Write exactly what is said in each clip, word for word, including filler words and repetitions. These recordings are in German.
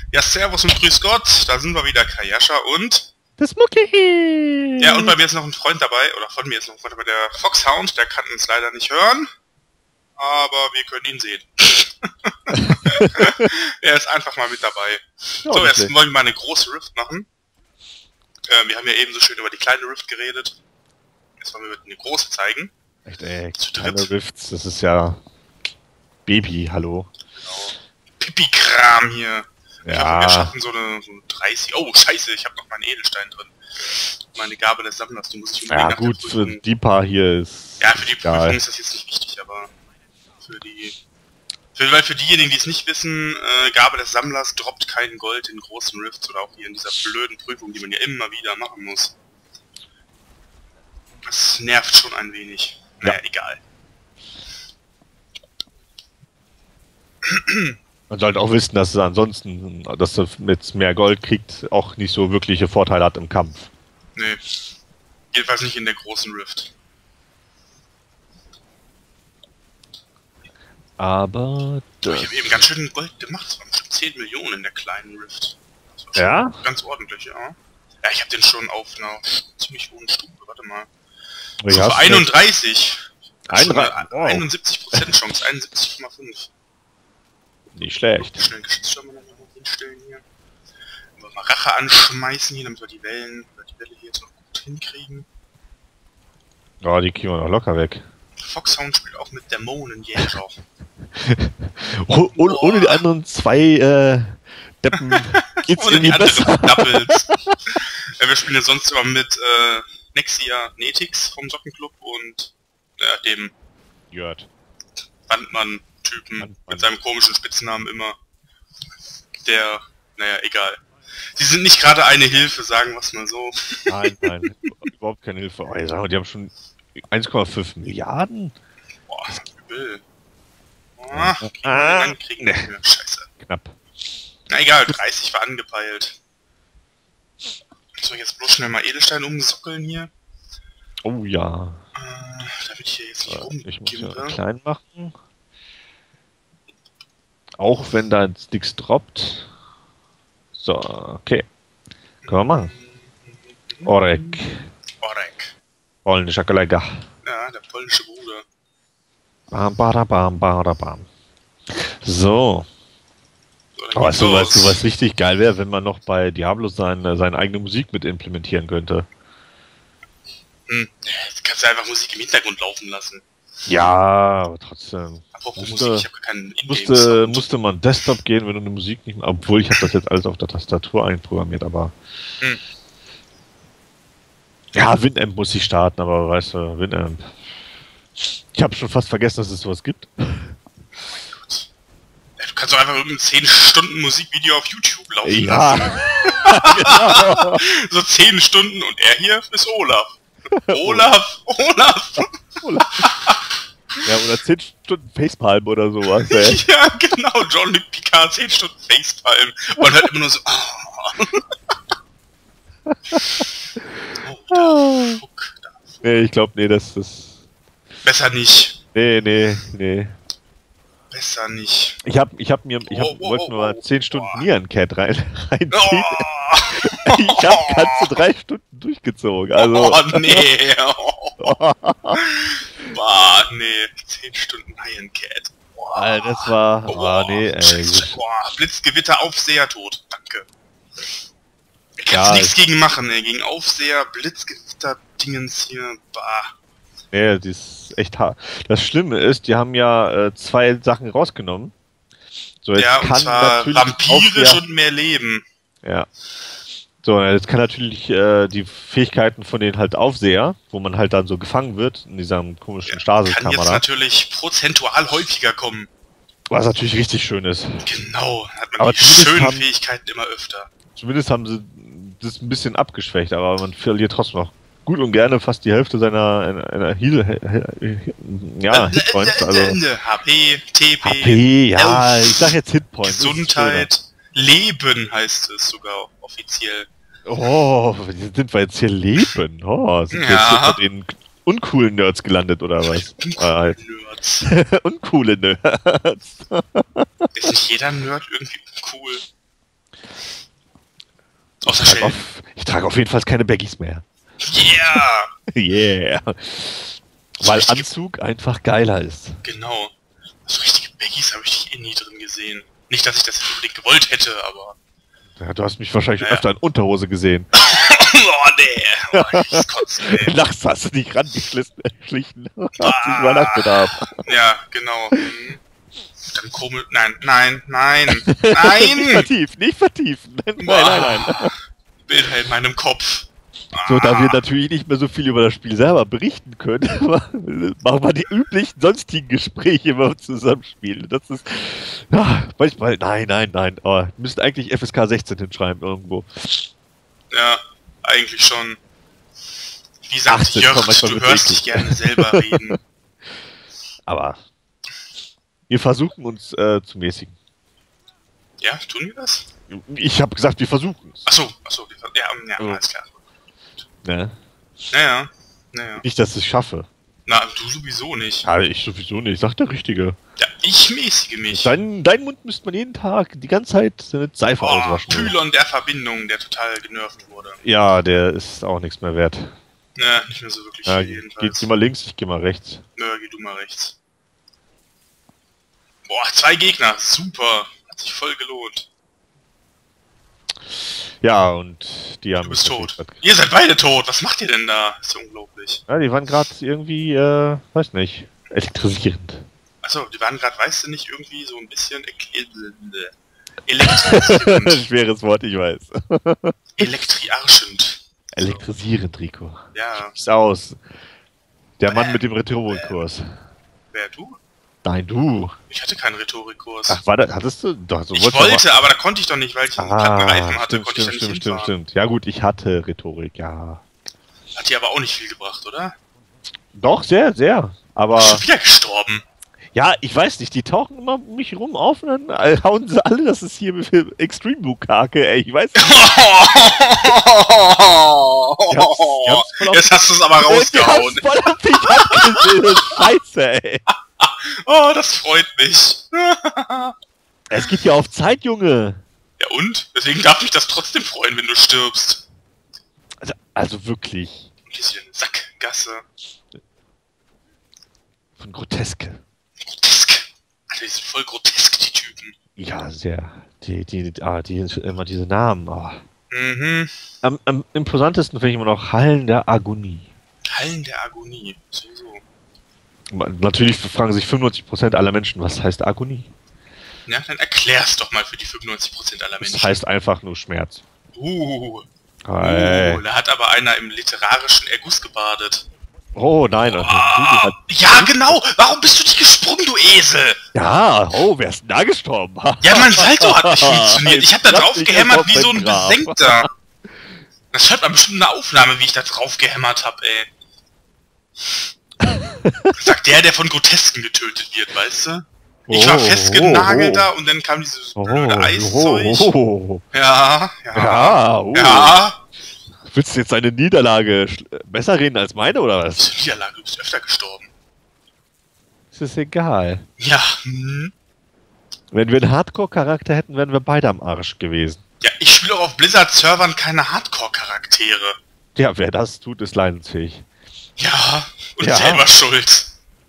Ja, servus und grüß Gott, da sind wir wieder, Kayasha und... Das Mucki! Ja, und bei mir ist noch ein Freund dabei, oder von mir ist noch ein Freund dabei, der Foxhound, der kann uns leider nicht hören, aber wir können ihn sehen. Er ist einfach mal mit dabei. Ja, so, jetzt wollen wir mal eine große Rift machen. Äh, wir haben ja eben so schön über die kleine Rift geredet. Jetzt wollen wir eine große zeigen. Echt, ey, kleine Rifts, das ist ja... Baby, hallo. Genau. Pipi-Kram hier. Ich Ja. hoffe, wir schaffen so eine, so eine dreißig... Oh, scheiße, ich habe noch meinen Edelstein drin. Meine Gabe des Sammlers, die muss ich unbedingt Ja nach gut, der für Prüfung... die paar hier ist... Ja, für die egal. Prüfung ist das jetzt nicht wichtig, aber... Für die... Für, weil für diejenigen, die es nicht wissen, äh, Gabe des Sammlers droppt kein Gold in großen Rifts oder auch hier in dieser blöden Prüfung, die man ja immer wieder machen muss. Das nervt schon ein wenig. Naja, Ja. egal. Man sollte auch wissen, dass es ansonsten, dass er mit mehr Gold kriegt, auch nicht so wirkliche Vorteile hat im Kampf. Nee. Jedenfalls nicht in der großen Rift. Aber... Oh, ich habe eben ganz schön Gold gemacht, es waren bestimmt zehn Millionen in der kleinen Rift. Das war schon Ja? ganz ordentlich, ja. Ja, ich habe den schon auf einer ziemlich hohen Stufe, warte mal. Ich Stufe einunddreißig. einunddreißig, wow. einundsiebzig Prozent Chance, einundsiebzig Komma fünf. Nicht schlecht. Schnell Geschützschirme noch mal hinstellen hier. Wollen wir mal Rache anschmeißen hier, damit wir die Wellen, oder die Welle hier jetzt noch gut hinkriegen. Ja, die kriegen wir noch locker weg. Foxhound spielt auch mit Dämonenjäger. Oh, ohne, ohne die anderen zwei äh, Deppen geht's Ohne irgendwie die besser. anderen Doubles. Ja, wir spielen ja sonst immer mit äh, Nexia Netix vom Sockenclub und äh, dem Jört. Wandmann-Typen Wandmann. mit seinem komischen Spitznamen immer. Der, naja, egal. Sie sind nicht gerade eine Hilfe, sagen wir es mal so. Nein, nein, überhaupt keine Hilfe. Oh, sag mal, die haben schon eins Komma fünf Milliarden? Boah, übel. Ah, kriegen wir Ah, dann kriegen wir nicht mehr. Scheiße. Knapp. Na egal, dreißig war angepeilt. Soll ich jetzt bloß schnell mal Edelstein umsockeln hier? Oh ja. Äh, damit ich hier jetzt nicht Äh, Ich muss ja rumgimpe. klein machen. Auch wenn da jetzt nichts droppt. So, okay. Können wir machen. Orek. Orek. Polnischer Kollege. Ja, der polnische Bruder. Bam, bada, bam, bada, bam. So. So, dann Aber geht's so was, los. so was richtig geil wäre, wenn man noch bei Diablo seine, seine eigene Musik mit implementieren könnte. Hm. Jetzt kannst du einfach Musik im Hintergrund laufen lassen. Ja, aber trotzdem. Apropos Musste- Musik, ich habe gar keinen Musste, Ingame-Sound. musste man Desktop gehen, wenn du eine Musik nicht mehr... Obwohl, ich habe das jetzt alles auf der Tastatur einprogrammiert, aber... Hm. Ja, Winamp muss ich starten, aber weißt du, Winamp... Ich habe schon fast vergessen, dass es sowas gibt. Oh mein Gott. Ja, du kannst doch einfach irgendein zehn Stunden Musikvideo auf YouTube laufen lassen. Ja, So zehn Stunden und er hier ist Olaf. Olaf, Olaf. ja, oder zehn Stunden Facepalm oder sowas, ey. Ja, genau, John Luc Picard, zehn Stunden Facepalm. Und halt immer nur so... Oh, da, fuck, da. Nee, ich glaube, nee, das ist... Besser nicht. Nee, nee, nee. Besser nicht. Ich hab, ich hab mir, ich hab, Oh, oh, wollte oh, mir mal oh, zehn Stunden oh. Nieren Cat rein, reinziehen. Oh, Ich hab ganze drei Stunden durchgezogen, also... oh nee. Oh. Boah, nee. zehn Stunden Iron Cat. Boah. Alter, das war... Boah, Ah, nee, ey. Scheiße. Boah, Blitzgewitter, Aufseher, tot. Danke. Da kannst Ja, du nichts gegen machen, ey. Gegen Aufseher, Blitzgewitter, Dingens hier. Bah. Nee, die ist echt hart. Das Schlimme ist, die haben ja äh, zwei Sachen rausgenommen. So, jetzt Ja, und kann zwar natürlich vampirisch Aufseher- und mehr Leben. Ja. So, jetzt kann natürlich äh, die Fähigkeiten von den halt Aufseher, wo man halt dann so gefangen wird in diesem komischen Kann jetzt Stasiskamera, natürlich prozentual häufiger kommen. was natürlich richtig schön ist. Genau, dann hat man Aber die zumindest schönen haben- Fähigkeiten immer öfter. Zumindest haben sie das ein bisschen abgeschwächt, aber man verliert trotzdem noch gut und gerne fast die Hälfte seiner einer, einer Heal, ja, Hitpoints, also H P, T P, H P, ja, Health, ich sag jetzt Hitpoints. das ist Gesundheit, Leben heißt es sogar offiziell. schöner. Oh, sind wir jetzt hier Leben? Oh, sind wir jetzt Ja. hier bei den uncoolen Nerds gelandet oder was? Uncoole Nerds. Uncoole Nerds. Ist nicht jeder Nerd irgendwie cool? Außer Ich trage, Sheldon. auf, ich trage auf jeden Fall keine Baggies mehr. Yeah! Yeah. So Weil richtige- Anzug einfach geiler ist. Genau. So richtige Baggies habe ich eh nie drin gesehen. Nicht, dass ich das jetzt unbedingt gewollt hätte, aber... Ja, du hast mich wahrscheinlich Naja. öfter in Unterhose gesehen. oh, nee. Oh, ich kotze, ey. Nachts hast du dich rangeschlichen. Hast dich Übernachtbedarf. Ja, genau. Mhm. Dann komisch... Nein, nein, nein. Nicht Nein! vertiefen, nicht vertiefen. Nein, nein, nein. Ah, Bilder in meinem Kopf. So, da wir Ah. natürlich nicht mehr so viel über das Spiel selber berichten können, machen wir die üblichen sonstigen Gespräche immer zusammenspielen. Das ist, ja, manchmal, nein, nein, nein, aber wir müssen eigentlich F S K sechzehn hinschreiben irgendwo. Ja, eigentlich schon. Wie sagt achtzehn Jörg, kommt manchmal du mit hörst richtig. dich gerne selber reden. Aber wir versuchen uns äh, zu mäßigen. Ja, tun wir das? Ich habe gesagt, wir versuchen es. Achso, achso, ja, ja, Oh. alles klar. Ne? Naja, naja. Nicht, dass ich es schaffe. Na, du sowieso nicht. Ja, ich sowieso nicht, sagt der Richtige. Ja, ich mäßige mich. Dein, dein Mund müsste man jeden Tag, die ganze Zeit mit Seife Oh, auswaschen. Pylon der Verbindung, der total genervt wurde. Ja, der ist auch nichts mehr wert. Ja, nicht mehr so wirklich Ja, viel geht jedenfalls. sie mal links, ich geh mal rechts. Nö, geh du mal rechts. Boah, zwei Gegner, super. Hat sich voll gelohnt. Ja, und die haben... Du bist mich tot. natürlich Ihr seid beide tot, was macht ihr denn da? Ist ja unglaublich. grad- Ja, die waren gerade irgendwie, äh, weiß nicht, elektrisierend. Achso, die waren gerade, weißt du nicht, irgendwie so ein bisschen ele- elektrisierend. Schweres Wort, ich weiß. Elektriarschend. Elektrisierend, Rico. Ja, Ist aus. Der Mann mit dem Rhetorikkurs. wer du? Nein, du. Ich hatte keinen Rhetorikkurs. Ach, war das, hattest du? Doch, so ich wolltest du wollte, aber da konnte ich doch nicht, weil ich einen aber- Plattenreifen Ah, hatte, stimmt, konnte ich stimmt, da nicht stimmt, stimmt, hinfahren. stimmt. Ja gut, ich hatte Rhetorik, ja. Hat dir aber auch nicht viel gebracht, oder? Doch, sehr, sehr. Aber, Schon wieder gestorben. ja, ich weiß nicht, die tauchen immer um mich rum auf und dann äh, hauen sie alle, das ist hier mit dem Extreme Bukake, ey, ich weiß nicht. die haben's voll auf- Jetzt hast du es aber Die rausgehauen. haben's voll auf mich abgesehen, Scheiße, ey. Oh, das freut mich. Es geht ja auf Zeit, Junge. Ja und? Deswegen darf mich das trotzdem freuen, wenn du stirbst. Also, also wirklich. Und hier ist wieder eine Sackgasse. Von Groteske. Grotesk. Alter, die sind voll grotesk, die Typen. Ja, sehr. Die, die, ah, die, immer diese Namen. Oh. Mhm. Am, am imposantesten finde ich immer noch Hallen der Agonie. Hallen der Agonie. So, so. Natürlich fragen sich fünfundneunzig Prozent aller Menschen, was heißt Agonie? Ja, dann erklär's doch mal für die fünfundneunzig Prozent aller Das Menschen. heißt einfach nur Schmerz. Uh, Hey. uh, da hat aber einer im literarischen Erguss gebadet. Oh nein, also Google Ah, hat, ja, genau! Warum bist du nicht gesprungen, du Esel? ja, oh, wer ist denn da gestorben? Ja, mein Salto hat nicht funktioniert. Ich hab da Lass drauf mich gehämmert einfach wie so ein begraben. Besenkter. Das hört man bestimmt eine Aufnahme, wie ich da drauf gehämmert hab, ey. Sagt der, der von Grotesken getötet wird, weißt du? Ich war Oh, festgenagelt oh, da und dann kam dieses Oh, blöde oh, Eiszeug. oh. Ja, ja. Ja, oh. Ja. Willst du jetzt eine Niederlage sch- besser reden als meine, oder was? Zur Niederlage, du bist öfter gestorben. Es ist egal. Ja, hm. Wenn wir einen Hardcore-Charakter hätten, wären wir beide am Arsch gewesen. Ja, ich spiele auch auf Blizzard-Servern keine Hardcore-Charaktere. Ja, wer das tut, ist leidensfähig. Ja, und Ja. selber schuld.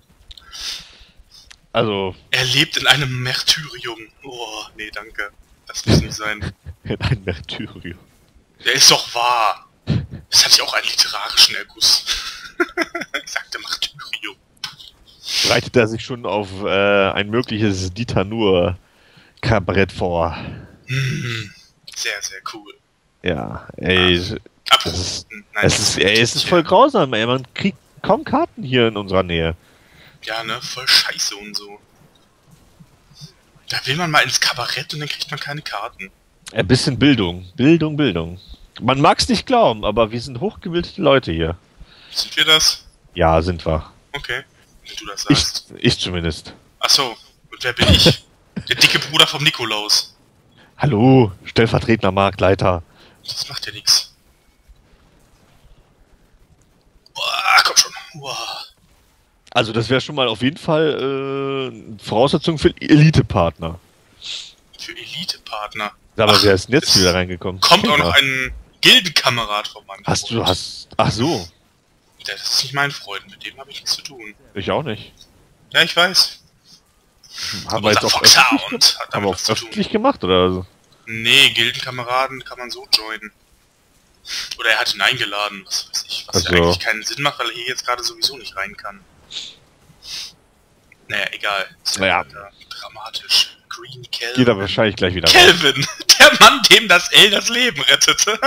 Also, Er lebt in einem Märtyrium. Oh, nee, danke. Das muss nicht sein. in ein Märtyrium. Der ist doch wahr. Das hat ja auch einen literarischen Erguss. Ich sagte Märtyrium. Bereitet er sich schon auf äh, ein mögliches Dieter Nuhr-Kabarett vor. Hm, sehr, sehr cool. Ja, ey, Apropos, das ist, nein, es ist, ey, es ist voll grausam, ey, man kriegt kaum Karten hier in unserer Nähe. Ja, ne, voll scheiße und so. Da will man mal ins Kabarett und dann kriegt man keine Karten. Ein bisschen Bildung, Bildung, Bildung. Man mag's nicht glauben, aber wir sind hochgebildete Leute hier. Sind wir das? Ja, sind wir. Okay, wenn du das Ich, sagst. ich zumindest. Achso, und wer bin ich? Der dicke Bruder vom Nikolaus. Hallo, stellvertretender Marktleiter. Das macht ja nix. Boah, komm schon. Boah. Also das wäre schon mal auf jeden Fall äh, Voraussetzung für Elite-Partner. Für Elite-Partner. Aber Ach, wer ist denn jetzt es wieder reingekommen? Kommt auch Ja. noch ein Gildenkamerad von meinem Hast du, Freund. hast... Ach so. Das ist nicht mein Freund, mit dem habe ich nichts zu tun. Ich auch nicht. Ja, ich weiß. Haben wir jetzt Unser auch Foxhound öffentlich, hat haben damit wir was auch zu tun. öffentlich gemacht, oder so? Nee, Gildenkameraden kann man so joinen. Oder er hat ihn eingeladen, was weiß ich. Was Also. ja eigentlich keinen Sinn macht, weil er hier jetzt gerade sowieso nicht rein kann. Naja, egal. Ist ja Naja. weiter dramatisch. Green Kelvin. Geht er wahrscheinlich gleich wieder raus. Kelvin! Der Mann, dem das L das Leben rettete.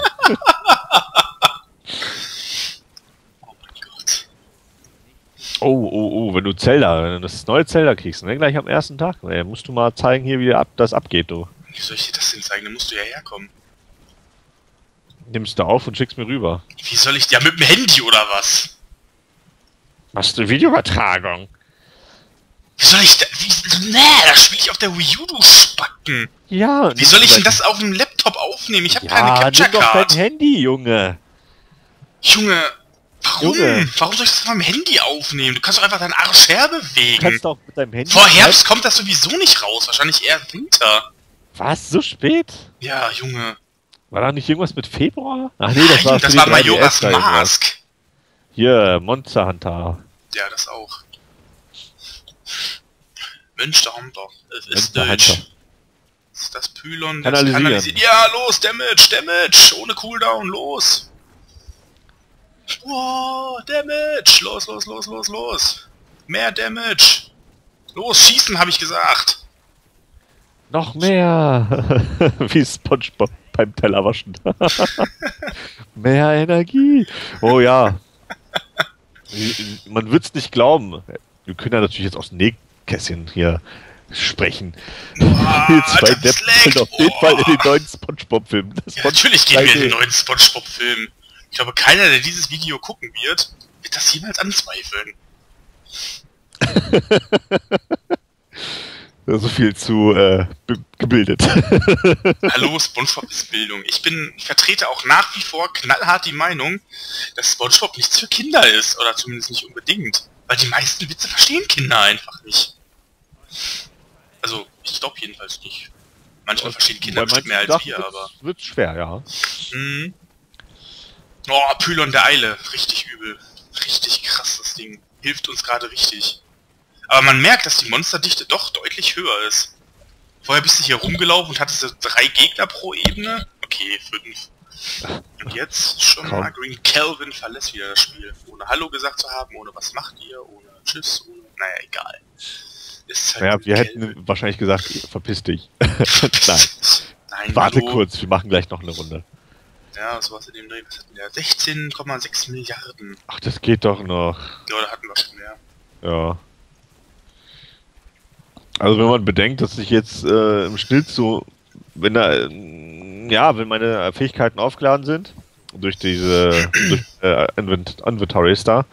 Oh mein Gott. Oh, oh, oh, wenn du Zelda, wenn du das neue Zelda kriegst, ne, gleich am ersten Tag, ey, musst du mal zeigen hier, wie ab, das abgeht, du. Wie soll ich dir das denn zeigen? Da musst du ja herkommen. Nimmst du auf und schickst mir rüber. Wie soll ich... Ja, mit dem Handy oder was? Machst du Videoübertragung? Wie soll ich da... Wie, nee, das spiele ich auf der Wii U, du Spacken. Ja. Wie soll ich denn das auf dem Laptop aufnehmen? Ich habe ja, keine Capture nimm doch Card. dein Handy, Junge. Junge, warum? Junge. Warum soll ich das auf meinem Handy aufnehmen? Du kannst doch einfach deinen Arsch Du herbewegen. kannst doch mit deinem Handy... Vor Herbst kommt das sowieso nicht raus. Wahrscheinlich eher Winter. Was? So spät? Ja, Junge. War da nicht irgendwas mit Februar? Ach nee, das Nein, war, das für war die Majora's drei D S da irgendwas. Mask. Hier, Monster Hunter. Ja, das auch. Münster Hunter. Es ist Monster Deutsch. Hunter. Ist das Pylon? Das Kanalisieren. kanalisiert. Ja, los, Damage, Damage. Ohne Cooldown, los. Wow, Damage. Los, los, los, los, los. Mehr Damage. Los, schießen, habe ich gesagt. Noch mehr! Wie SpongeBob beim Tellerwaschen. Mehr Energie! Oh ja. Man wird's nicht glauben. Wir können ja natürlich jetzt aus dem Nähkästchen hier sprechen. Boah, Die zwei Alter, Deppen das sind leckt. auf jeden Fall in den Boah. neuen SpongeBob-Film. Das Ja, Spon- natürlich gehen wir in drei D. den neuen Spongebob-Film. Ich glaube, keiner, der dieses Video gucken wird, wird das jemals anzweifeln. So viel zu äh, be- gebildet. Hallo, SpongeBob ist Bildung. Ich bin, ich vertrete auch nach wie vor knallhart die Meinung, dass SpongeBob nichts für Kinder ist. Oder zumindest nicht unbedingt. Weil die meisten Witze verstehen Kinder einfach nicht. Also, ich glaube jedenfalls nicht. Manchmal verstehen Kinder Bei bestimmt mehr als manchen wir, Sachen aber... wird's- wird's schwer, ja. Mhm. Oh, Pylon der Eile. Richtig übel. Richtig krass, das Ding. Hilft uns gerade richtig. Aber man merkt, dass die Monsterdichte doch deutlich höher ist. Vorher bist du hier rumgelaufen und hattest so drei Gegner pro Ebene. Okay, fünf. Und jetzt schon Kaum. mal Green Kelvin verlässt wieder das Spiel. Ohne Hallo gesagt zu haben, ohne was macht ihr, ohne Tschüss, ohne... Naja, egal. Ist halt Ja, Green wir Kelvin. hätten wahrscheinlich gesagt, verpiss dich. Nein. Nein, Warte hallo. kurz, wir machen gleich noch eine Runde. Ja, sowas in dem Dreh. Was hatten wir? sechzehn Komma sechs Milliarden. Ach, das geht doch noch. Ja, da hatten wir schon mehr. Ja. Also wenn man bedenkt, dass ich jetzt äh, im Schnitt so, wenn da, äh, ja, wenn meine Fähigkeiten aufgeladen sind, durch diese durch, äh, Invent Inventories da,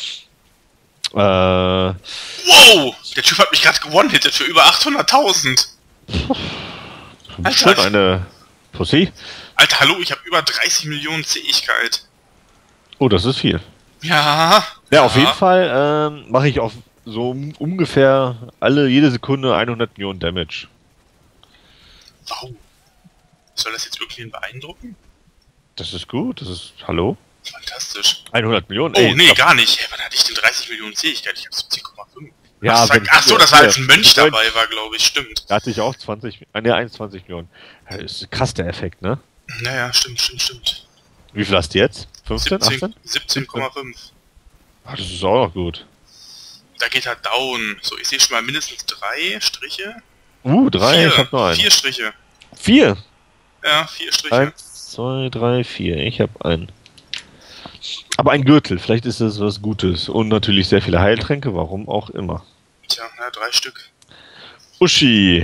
äh, Wow! Der Typ hat mich gerade gewone-hittet für über achthunderttausend. Alter. Schon eine Pussy. Alter, hallo, ich habe über dreißig Millionen Zähigkeit. Oh, das ist viel. Ja. Ja, auf jeden Fall ähm, mache ich auf so um, ungefähr alle jede Sekunde hundert Millionen Damage. Wow. Soll das jetzt irgendwen beeindrucken? Das ist gut, das ist, hallo? Fantastisch. hundert Millionen? Oh, Ey, nee, doch. gar nicht. Hä, wann hatte ich denn dreißig Millionen Zähigkeit? Ich habe siebzehn Komma fünf. Ja, ach, wenn- ach so, das war als ein Mönch Ja, dabei war, glaube ich. Stimmt. Da hatte ich auch zwanzig, äh, ne, einundzwanzig Millionen. Ja, ist krass der Effekt, ne? Naja, stimmt, stimmt, stimmt. Wie viel hast du jetzt? fünfzehn, achtzehn? siebzehn Komma fünf. Ach, das ist auch noch gut. Da geht er down. So, ich sehe schon mal mindestens drei Striche. Uh, drei, vier, ich hab nur einen. Vier Striche. Vier? Ja, vier Striche. Eins, zwei, drei, vier. Ich hab einen. Aber ein Gürtel, vielleicht ist das was Gutes. Und natürlich sehr viele Heiltränke, warum auch immer. Tja, ja, drei Stück. Uschi.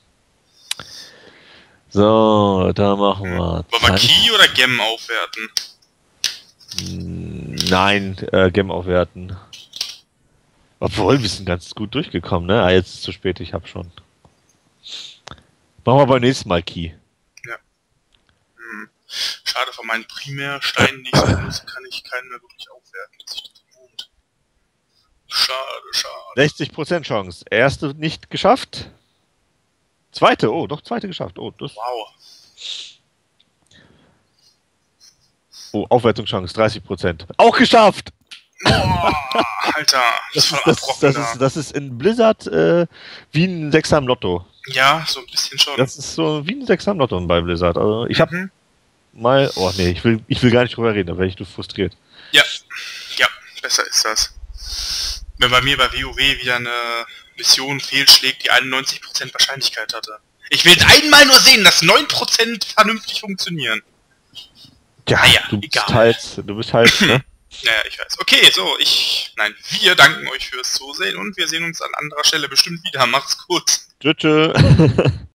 So, da machen wir. Wollen wir Key oder Gem aufwerten? Hm, Nein, äh, Gem aufwerten. Obwohl, wir sind ganz gut durchgekommen, ne? Ah, jetzt ist es zu spät, ich hab schon. Machen wir beim nächsten Mal Key. Hm. Schade, von meinen Primärsteinen, die ich benutze, kann ich keinen mehr wirklich aufwerten. Dass sich das lohnt. Schade, schade. sechzig Prozent Chance. Erste nicht geschafft. Zweite, oh, doch zweite geschafft. Oh, das. Wow. Oh, Aufwertungschance, dreißig Prozent. Auch geschafft! Boah, Alter, Das voll ist, das, abbrocken das, da. ist, das ist in Blizzard äh, wie ein Sechser im Lotto. Ja, so ein bisschen schon. Das ist so wie ein Sechser im Lotto bei Blizzard. Also ich habe Mhm. mal... Oh nee, ich will, ich will gar nicht drüber reden, da werde ich nur frustriert. Ja, ja, besser ist das. Wenn bei mir bei WoW wieder eine Mission fehlschlägt, die einundneunzig Prozent Wahrscheinlichkeit hatte. Ich will einmal nur sehen, dass neun Prozent vernünftig funktionieren. Ja, Naja, du bist egal. halt... Du bist halt... ne? Naja, ich weiß. Okay, so, ich... Nein, wir danken euch fürs Zusehen und wir sehen uns an anderer Stelle bestimmt wieder. Macht's gut. Tschö, tschö.